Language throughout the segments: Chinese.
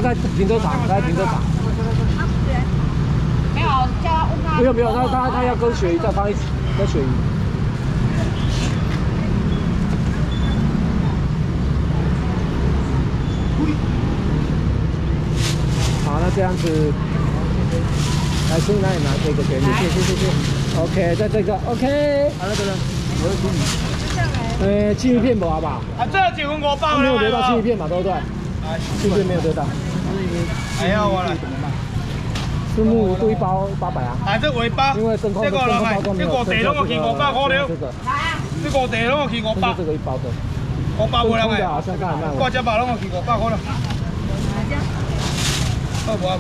在停车场，在停车场。 没有，叫他问他。 不用，他要跟鳕鱼再放一起，跟鳕鱼。好，那这样子，来，先那你拿这个给你，谢。OK， 在这个 OK， 好了，这个有请你。青鱼片不好不好？ 啊，这几份5包没有得到青鱼片嘛，对不对？青鱼片没有得到。 哎呀，我来。 是木鱼都一包800啊。 啊，这尾巴。 因为真空包装没有。 这5地拢我去500块了。 这个。 这5地拢我去500。 这个一包的。 500不啷个？ 好像看那。 挂只包拢我去500块了。好不啊？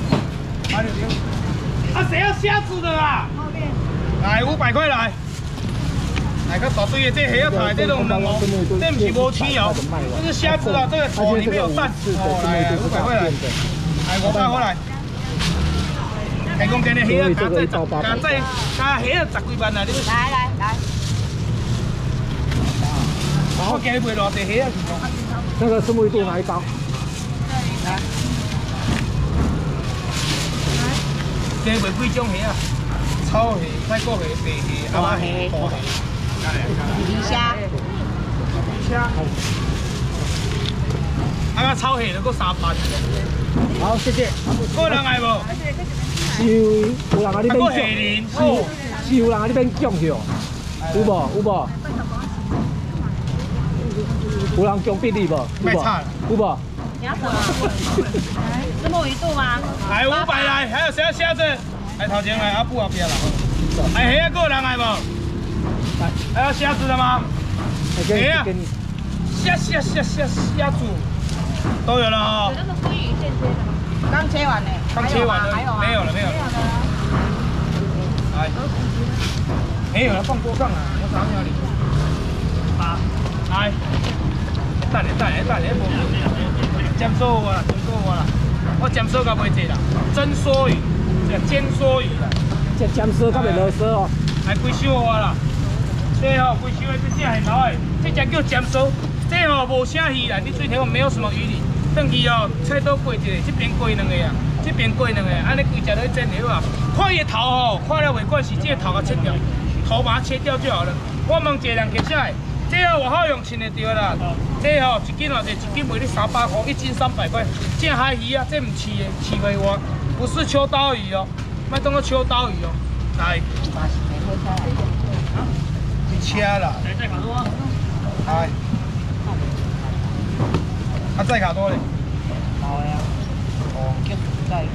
啊，谁要虾子的啊？来500块来。来个大堆的，这虾仔这种冷哦，这不是无青哦，这是虾子啊，这个头里面有蛋。哦，来500块来，来500块来。提供给你虾仔加虾10几万啊！你来。 我给你卖偌济虾啊？ 那个石目鱼肚拿一包。 来。给你卖几种虾啊？草虾、泰国虾、白虾、阿妈虾、大虾。 鱼虾， 啊，炒蟹就搁300。 好，谢谢。 个人爱无？ 是有人啊，你变酱，是有人啊，你变酱去哦。有无？有人姜逼你无？有无？ 你要什么？是木鱼肚吗？ 来500来，还有谁要虾子？来头前来，阿布后边啦。哎，虾个人爱无？ 还要虾子的吗？谁呀？虾子都有了哈。 有那个鲑鱼现切的吗？刚切完呢。 刚切完的。 还有吗？ 没有了。来，没有了，放桌上了。我找哪里？啊，来，等下，尖梭我啦，我尖梭甲袂济啦，蒸梭鱼，这尖梭鱼啦。 这尖梭较袂啰嗦哦。 来几箱我啦。 这吼，规箱的这只很老的，这只叫尖梭。这吼无啥鱼啦，你水头没有什么鱼鳞。等去哦，菜刀过一个，这边过2个啊，这边过2个，安尼规只都蒸了啊。看伊头吼，看了袂管是这头甲切掉，头把它切掉就好了。我问一个人，其实这吼外口用称得着啦。这吼1斤偌济，1斤卖你300块，1斤300块。这海鱼啊，这唔饲的，饲袂活，不是秋刀鱼哦，莫当做秋刀鱼哦。来。 车啦，再卡多，係，再卡多咧，冇呀，哦，再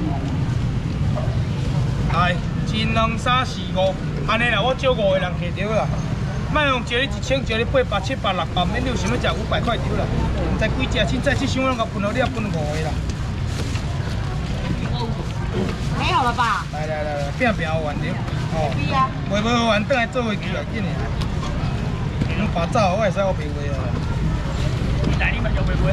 係1、2、3、4、5，安尼啦，我招5个人摕着啦，莫用招你1000，招你800、700、600，免你有想要食500块着啦，唔知几只，凊彩这箱拢甲分落你也分5个啦。 没有了吧？ 来，变完了，哦，袂完，等下做回去来紧的。 把灶我会使我袂会啊。来，你咪就袂会。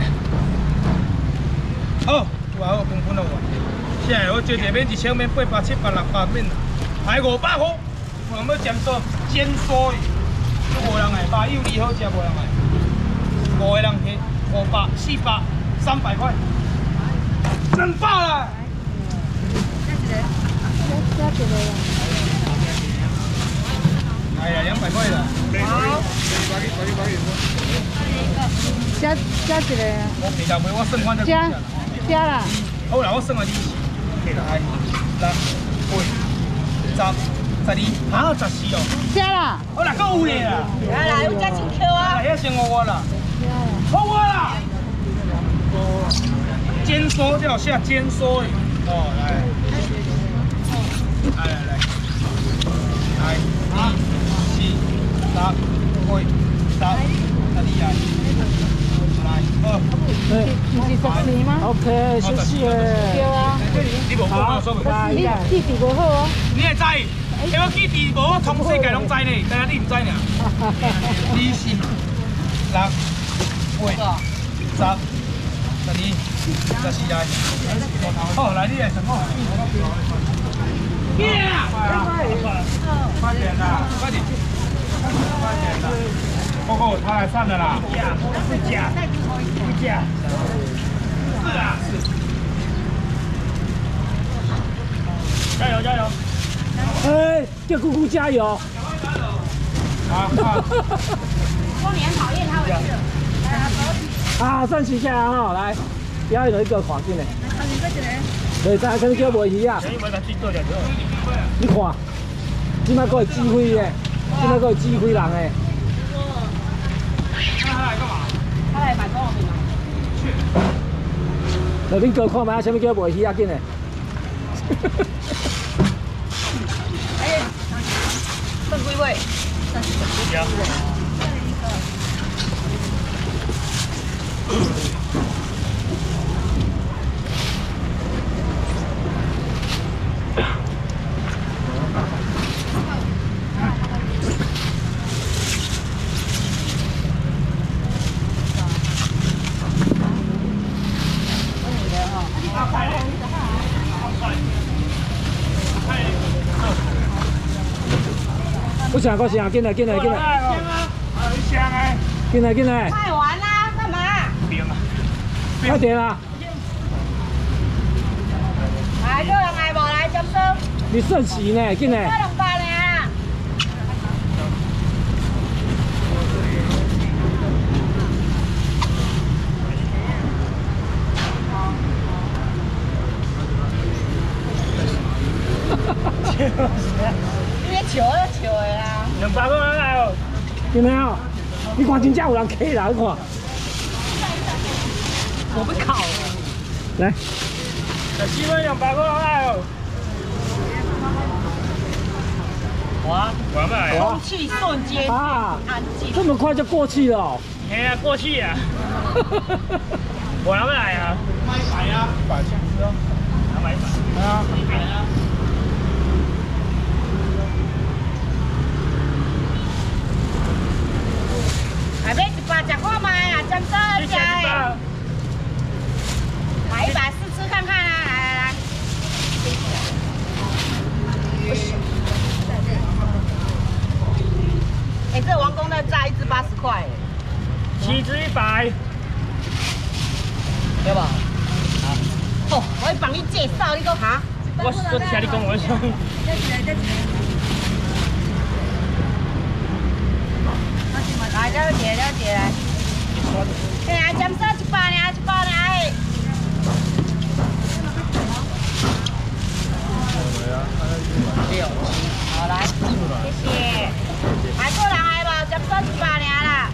好，我分了我。现在我招一免1000，免800、700、600免，还500块。我要煎梭鱼，无人爱，麻油鱼好食无人爱。5个人去500、400、300块，真爆了！哎呀，200块了。好。 加一个。 我平常我算款就加啦。 好啦，我算下你。来，6、8、10、12，啊，14哦。 加啦。 好啦，够有咧啦。 来，有加1 Q 啊。 来，遐先我啦。好我啦。煎梭叫下煎梭鱼。哦，来。来。2、4、3、5、10、12。 OK， 谢谢。好， 记地无好哦。 你会知？因为记地无，我从世界拢知呢，但係你唔知呢。2、4、6、8、10、12、14來。好，來你嚟什麼？耶！快點啦！快點！哦，他來上了啦！是假，是啊，是。 加油！ 哎，叫姑姑加油！ 啊！ 过年讨厌他回去了。 啊，站起下来哈，来，要有一个看进来。对，再肯定叫袂鱼啊！你看，即摆佫会指挥的，即摆佫会指挥人的。 他来干嘛？ 他来买公路饼啊。 那恁哥看卖，啥物叫袂鱼啊？紧的。 哎，剩几位？ 不想，不想，进来，进来，进来，进来，进来， 快完啦，干嘛？ 快点啦！ 来，叫人来无来接生？ 你顺时呢，进来。 200呢？你笑就笑的啦。 200个人来哦。 有没有？你看真正有人 K 啦，你看。 我被烤了。 来。 基本200个人来哦。我来。 空气瞬间安静。 这么快就过去了哦。 哎呀，过去啊。我来啊。买100啊，100箱子哦。买100。啊。 还买100吃看卖啊，真真假的。买100试吃看看啊，来。哎，这王宫的炸1只80块 ，7只100， 对吧？哦，我会帮你介绍，你讲哈？ 我听你讲，我想。 来，了解了解来。哎呀，减少100呢，100呢，哎。好来，谢谢。还过人来无？减少100啦。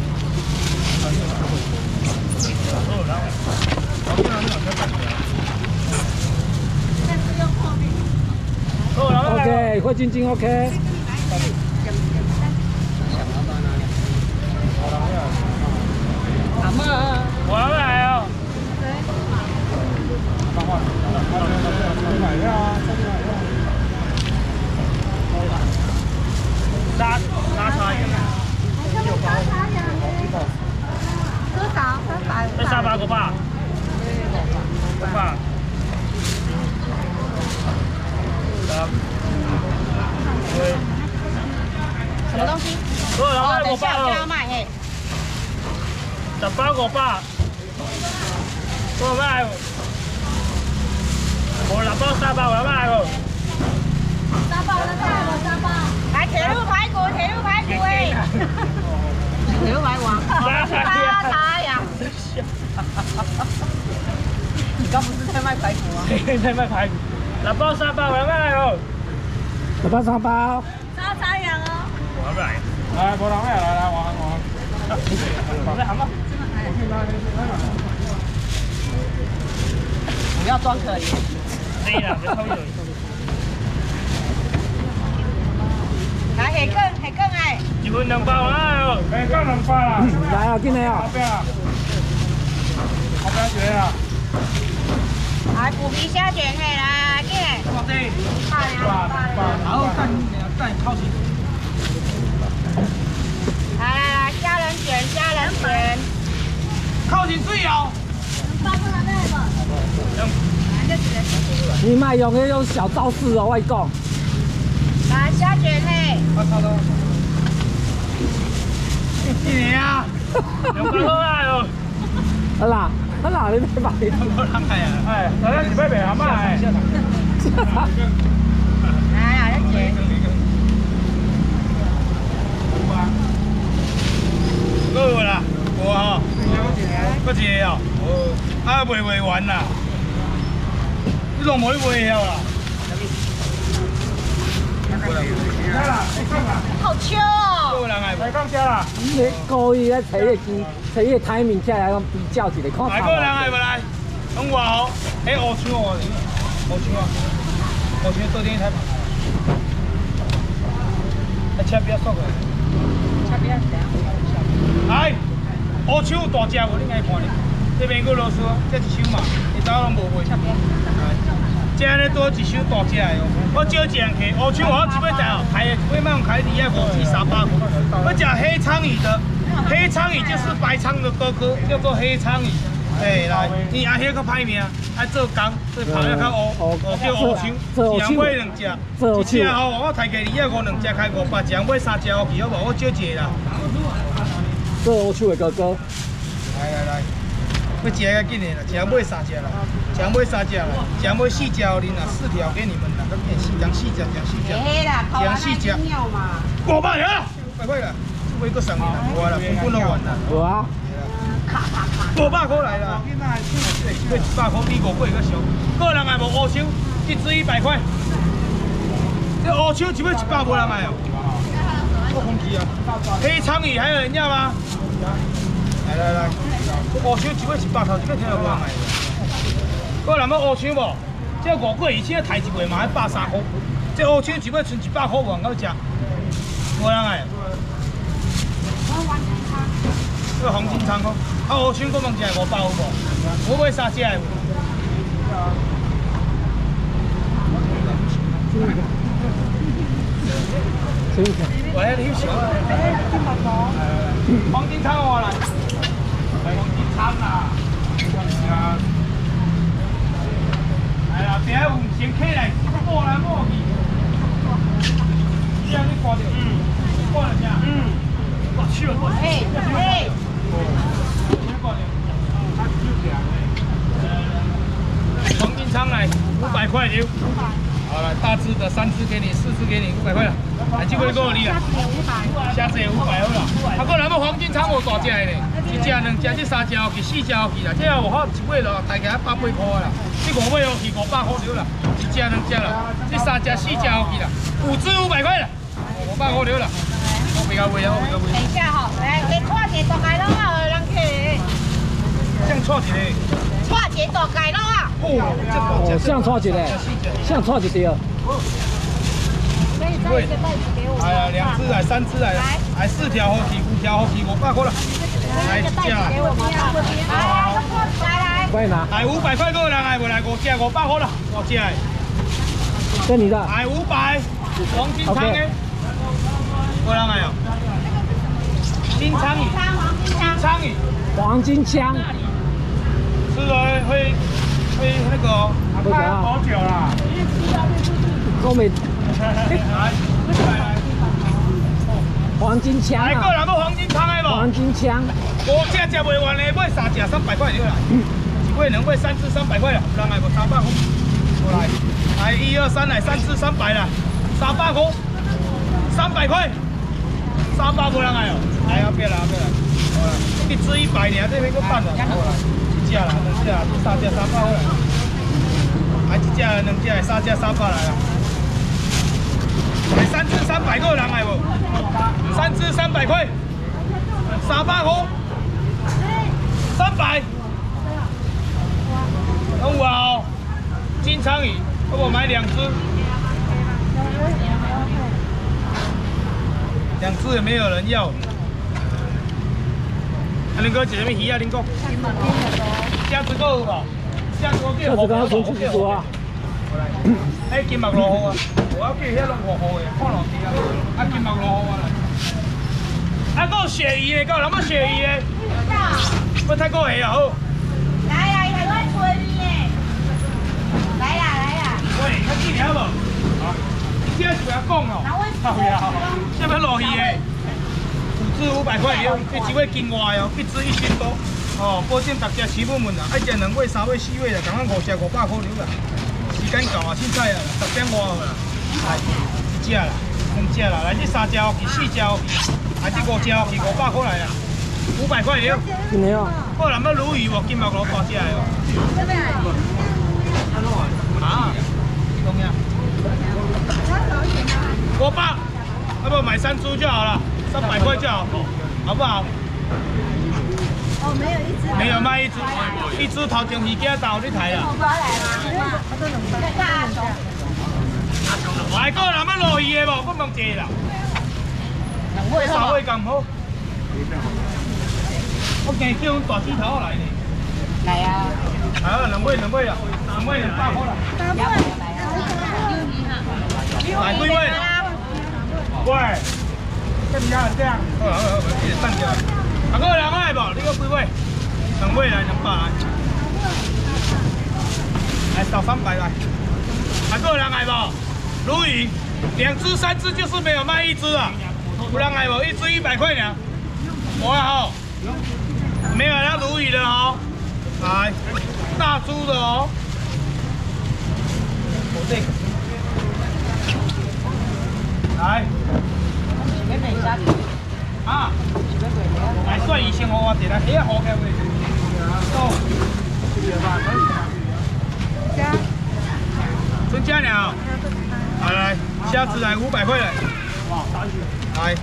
OK， 惠晶晶 OK。 阿妈， 我来哦。沙茶盐。 多少？300。 这300个吧。500。对。 什么东西？ 哦， 等下我就要卖嘿。 18个500。我买。我6包300，我买哦。 3包的菜我3包。来铁路排骨，铁路排骨哎。铁路排骨啊。沙茶呀。你刚不是在卖排骨吗？ 在卖排骨。6包300，我买哦。 6包3包。 沙茶羊哦。 我买。 来，无人来，我。 来喊吧。 不要装可怜。 对啦，别偷嘴。 来下更哎。 1份2包来哦。 哎，干2包啦。 来啊，进来啊。 后边一个啊。 来虎皮虾卷嘿，来进来。 我这。 然后蛋靠近。 来，虾仁卷。 靠近水哦。 你卖用那种小招式哦，我讲。 来虾卷嘿。 你啊，200个来哦。 好啦，你别买。 哎，大家是买卖蛤蟆哎。 来啊，你姐。 够有啦，有啊吼，搁一个哦，啊卖袂完啦，你拢无去卖了啦。 好秋哦！ 够人来来讲遮啦， 你故意咧找迄个机，找迄个台面起来，讲比较一下，看来够人来无来？拢偌好，迄乌枪哦，乌枪啊，乌枪倒顶台嘛，啊车边缩过来， 车边来，乌枪有大只无？你爱看哩，这边个螺丝，这一箱嘛，你早拢无卖。车边。这安尼多一箱大只的哦，我少一人客，乌枪我一尾在哦，开的一尾卖用开2啊5至300块。我讲黑苍蝇的，黑苍蝇就是白苍的哥哥，叫做黑苍蝇。哎，来，你阿迄个歹名，爱做工，所以跑了较乌，叫乌枪，一人买2只，一只吼我抬价2啊5，2只开500，一人买3只 OK 好无？我少一个啦。 做乌手的哥哥。 来，要吃较紧的啦，一人买3只啦。讲买3只啦，讲买4只哦，恁啦4条给你们啦，讲4只，讲4只，讲4只，500呀，500块啦，这个省你啦，我啦，分分都完啦。 有啊。 500块来啦，这100块比5块个俗，个人爱无乌手，一支100块，这乌手一尾100无人爱哦。我空气啊，黑苍蝇还有人要吗？来，乌手一尾100头，一个听有无人爱？ 个人要乌枪无？这5块以前抬一尾嘛，还130块。这乌枪一尾剩100块，有人够食？无人爱。这个黄金仓哦，啊乌枪我问一下500有无？我买3只的有。我遐你小。黄金仓我来。黄金仓啦。 哎呀，别有先起来，摸来摸去，这样你挂着，挂了啥？我去了，哎，黄金仓来500块牛，好了，大只的3只给你，4只给你500块了，来这个够你了，虾子也500好了，啊，个人要黄金仓无大只的呢，一只、2只、这3只好去，4只好去啦，这有好一尾咯，大概180块啦。 这5尾哦，是500块了啦，一只、2只啦，这3只、4只好去啦，5只500块啦，500块了啦。我比较贵啊，我比较贵。 等一下哈，来，给串一个大概拢啊，人客。 这样串一个。 串一个大概拢啊。 哦，像串一个，像串一条。 可以再一个袋子给我。 哎呀，2只来，3只来，来4条好去，5条好去，500块了。来一只。 给我吗？来。 快拿！ 来500块个人爱不来5只500块了，5只的。 跟你的。 来500，黄金仓的，个人爱哦。金苍蝇，苍蝇， 黄金枪。 吃了会那个哦，好久啦。 都没。 来， 黄金枪来个人要黄金仓的无？ 黄金枪。 5只食袂完的，买3只300块就来。一尾2尾3只300块啦，人爱无300块。过来，来1、2、3来3只300啦，300块，300块，300无人爱哦。来后边啦，后边啦，好啦，一只100尔，这边个半啦，好啦，一只啦，2只啦，这3只300块啦。来一只、2只、3只300来啦。来3只300个人爱无？3只300块，300块。 300，很有哦，金苍蝇，我买2只，2只也没有人要。啊，恁哥一什么鱼啊？恁讲？虾子够有无？虾子我叫这刚刚从出去说啊。 哎，金目6号啊，我要叫遐拢5号的，看落去啊。啊，金目6号啊来。啊，还有鳕鱼的，还有什么鳕鱼的？ 不太过下啊，好。 来啊，一块春耶！来啦！ 喂，较紧了无？啊，这是要讲哦。好呀，这要落去的，5只500块了，这一尾金外哦，一只1000多。哦，保证大家吃不闷啦，爱食2尾、3尾、4尾啦，共咱50、500块了啦。 时间到啊，凊彩啊，10点外啦，来一只啦，2只啦，来这3只哦，去4只哦，来这5只哦，去500块来啦，500块了。 今天哦。 好，咱要鲈鱼无，金毛螺大只的哦。啊，懂呀。500，要不买3只就好了，300块就好，好不好？ 哦，没有一只。 没有卖一只，一只头前鱼仔到你抬啦。来个人要鲈鱼的无？我问一个啦。3尾咁好。我今叫阮大猪头来呢。 来啊！ 啊，2尾啦，2尾200块啦。来几尾？喂，跟人家这样。好，别上去了。啊，个人爱无？你个几尾？2尾来200来。来到300来。啊，个人爱无？鲈鱼，2只3只就是没有卖1只啊。有人爱无？1只100块呢。我好。没有要鲈鱼的哦，来大猪的哦，我这个，来，啊，来蒜鱼先我点来，哎呀好开胃，哦，春佳鸟，来，虾子来500块来，来。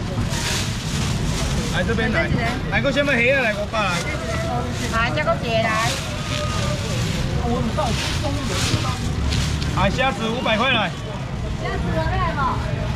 来这边来，来个什么虾来500来。 来，这个蟹来。 来虾子500块来。 虾子来不？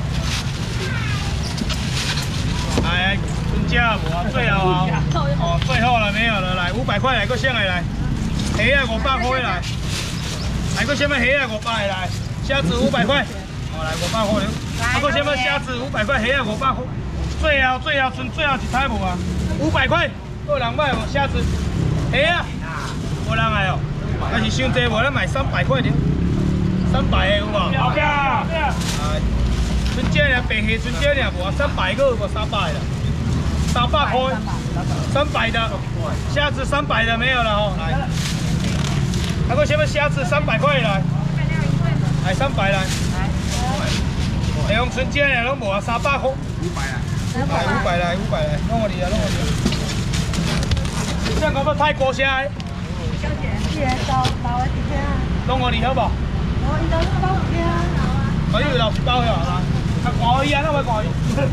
来，春佳无最后啊，哦，最后了没有了，来500块来个虾来，虾500块来。来个什么虾500来，虾子500块，哦来500块了。来个什么虾子500块，虾500块。最后剩最后一台无啊，500块，有人买无虾子？哎呀，无人买哦，还是伤济无，咱卖300块了，300的有无？好个，哎，春节俩白虾春节俩无300个无300的，300块，300的，虾子300的没有了哦，来，还有什么虾子300块来？来300来，来用春节俩拢无啊300块，500啊。来500来，500来，弄我哩啊，弄我哩啊！像讲要泰国虾的， 小姐，你来包的一片啊？ 弄我哩好不？ 哦，伊都包一片啊， 可以老包了啦，啊挂伊啊，那我挂伊。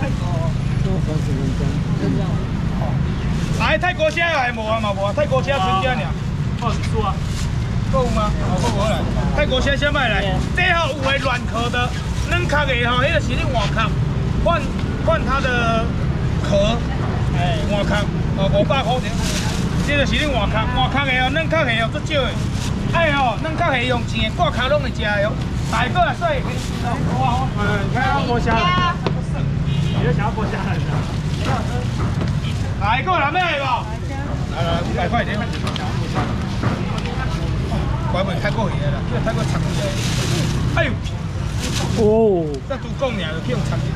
来泰国虾还无啊嘛无啊，泰国虾春节尔。哦，是啊。够有吗？哦，够无来。泰国虾先卖来，这吼有的软壳的，软壳的吼，迄个是你换壳换它的壳，哎，换壳哦500块钱，这就是你换壳的哦，软壳的哦，足少的，哎哦，软壳的用钱的，挂壳拢会食的哦，大个啊，所以哇，你看剥虾了，你就想要剥虾了是吧？来，个人买无？来500块钱，怪袂太过鱼的啦，这太过长鱼的，哎呦，哦，这拄讲尔就去用长鱼。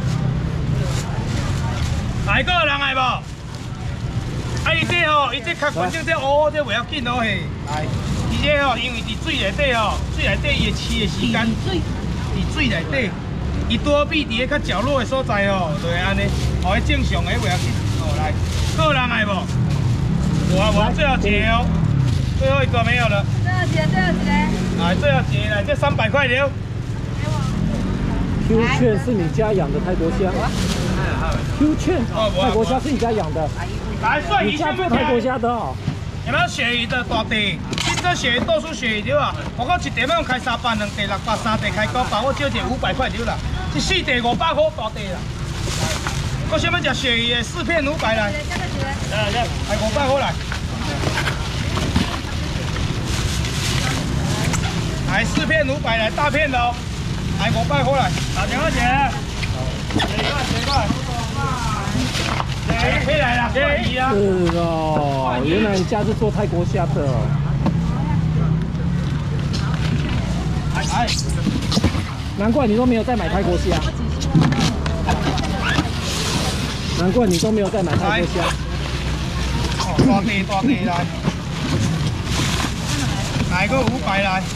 来个人来无？啊，伊这吼，伊这壳反正这乌这袂要紧哦嘿。来，伊这吼，因为伫水内底吼，水内底伊会饲的时间，伫水内底，伊躲避伫个较角落的所在吼，就会安尼，哦，伊正常的袂要紧。哦，来，个人来无？无，最后一个哦，最后一个没有了。最后一个。来，最后一个来，这300块了。 Q 券是你家养的泰国虾。Q 券，泰国虾是你家养的。 来，算你家做泰国虾的哦。 有没有鳕鱼的大地？金针鳕鱼、豆酥鳕鱼对吧？我讲一地要用开300，2地600，3地开900，我少一500块对啦。这4地500块大地啦。我想要吃鳕鱼的，4片500来。来500块来。来4片500来，大片的哦。来500块来，打电话姐。几块？可以来了，可以啊。 是哦，原来你家是做泰国虾的哦。 哎， 难怪你都没有再买泰国虾。难怪你都没有再买泰国虾。 大地来，来个500来。